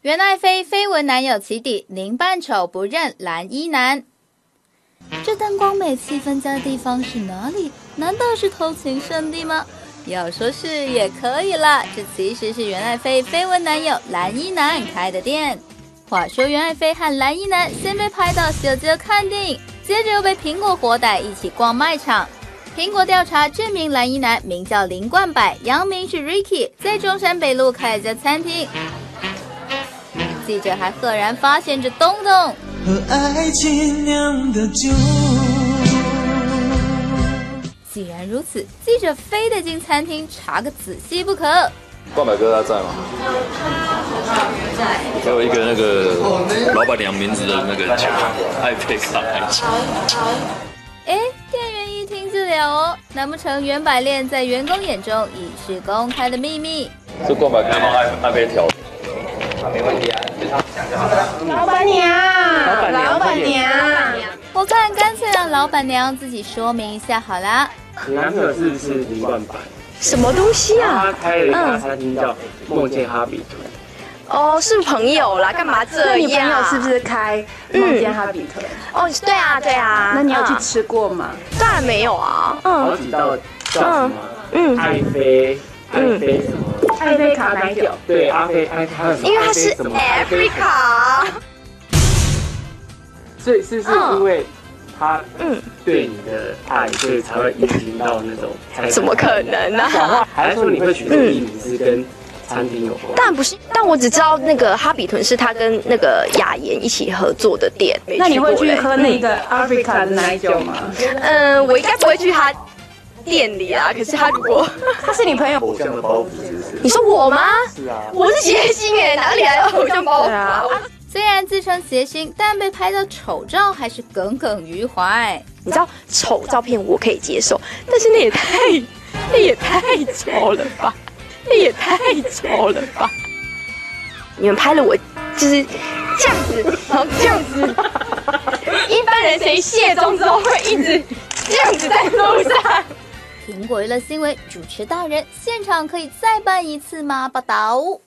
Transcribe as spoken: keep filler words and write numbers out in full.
袁爱妃绯闻男友起底，宁扮丑不认蓝衣男。这灯光美、气氛佳的地方是哪里？难道是偷情圣地吗？要说是也可以啦，这其实是袁爱妃绯闻男友蓝衣男开的店。话说袁爱妃和蓝衣男先被拍到小街看电影，接着又被苹果活逮一起逛卖场。苹果调查，这名蓝衣男名叫林冠柏，洋名是 Ricky， 在中山北路开了家餐厅。记者还赫然发现这东东和爱情酿的酒。 既然如此，记者非得进餐厅查个仔细不可。 冠柏哥他在吗？在。给我一个那个老板娘名字的那个酒，爱妃卡牌酒。 哎，店员一听就了哦，难不成袁百炼在员工眼中已是公开的秘密？ 是冠柏哥帮爱爱妃调。 没问题啊，就他讲就好了。 老板娘，老板娘， 我看干脆让老板娘自己说明一下好啦。 你男朋友是不是林冠柏？ 什么东西啊？ 他开了一家餐厅叫梦见哈比屯。 哦，是朋友啦，干嘛这样？ 那你朋友是不是开梦见哈比屯？ 哦，对啊，对啊。 那你有去吃过吗？ 当然没有啊。 好几道叫什么？嗯，爱妃，爱妃什么？ 爱妃卡奶酒。 对，阿妃，爱还有什么？ 因为它是 Africa。 所以是不是因为他嗯对你的爱，所以才会引进到那种？ 怎么可能呢？ 还是说你会取这个艺名是跟餐厅有关？ 当然不是，但我只知道那个哈比屯是他跟那个雅妍一起合作的店。 那你会去喝那个 Africa 的奶酒吗？ 嗯，我应该不会去他店里啊。可是他如果他是你朋友， 偶像的包袱是不是？ 你说我吗？ 是啊， 我是谐星哎，哪里来的偶像包袱啊？ 虽然自称谐星，但被拍到丑照还是耿耿于怀。 你知道丑照片我可以接受，但是那也太那也太丑了吧，那也太丑了吧！你们拍了我就是这样子，然后这样子，一般人谁卸妆之后会一直这样子在路上？ 苹果娱乐新闻主持大人，现场可以再办一次吗？报道。